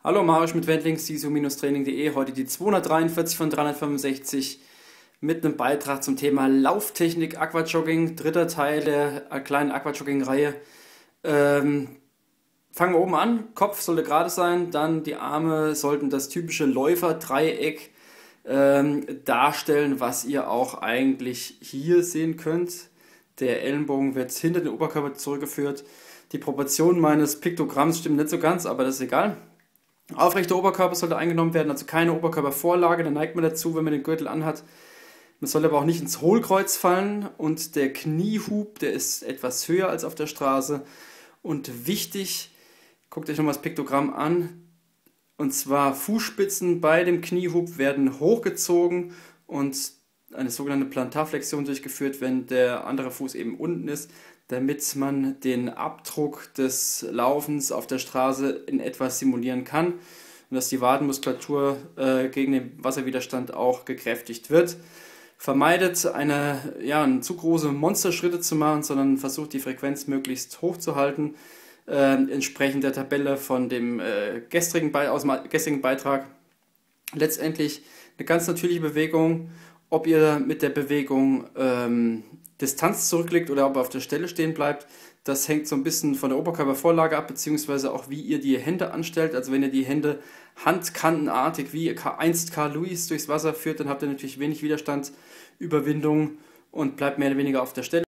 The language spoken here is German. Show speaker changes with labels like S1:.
S1: Hallo, Marius mit Wendlings, sisu-training.de. Heute die 243 von 365 mit einem Beitrag zum Thema Lauftechnik Aquajogging, dritter Teil der kleinen Aquajogging-Reihe. Fangen wir oben an. Kopf sollte gerade sein, dann die Arme sollten das typische Läuferdreieck darstellen, was ihr auch eigentlich hier sehen könnt. Der Ellenbogen wird hinter den Oberkörper zurückgeführt. Die Proportionen meines Piktogramms stimmen nicht so ganz, aber das ist egal. Aufrechter Oberkörper sollte eingenommen werden, also keine Oberkörpervorlage, da neigt man dazu, wenn man den Gürtel anhat. Man sollte aber auch nicht ins Hohlkreuz fallen und der Kniehub, der ist etwas höher als auf der Straße. Und wichtig, guckt euch nochmal das Piktogramm an, und zwar Fußspitzen bei dem Kniehub werden hochgezogen und eine sogenannte Plantarflexion durchgeführt, wenn der andere Fuß eben unten ist, damit man den Abdruck des Laufens auf der Straße in etwa simulieren kann und dass die Wadenmuskulatur gegen den Wasserwiderstand auch gekräftigt wird. Vermeidet zu große Monsterschritte zu machen, sondern versucht die Frequenz möglichst hoch zu halten, entsprechend der Tabelle von dem gestrigen Beitrag. Letztendlich eine ganz natürliche Bewegung. Ob ihr mit der Bewegung Distanz zurücklegt oder ob ihr auf der Stelle stehen bleibt, das hängt so ein bisschen von der Oberkörpervorlage ab, beziehungsweise auch wie ihr die Hände anstellt. Also wenn ihr die Hände handkantenartig wie einst Carl Lewis durchs Wasser führt, dann habt ihr natürlich wenig Widerstandsüberwindung und bleibt mehr oder weniger auf der Stelle.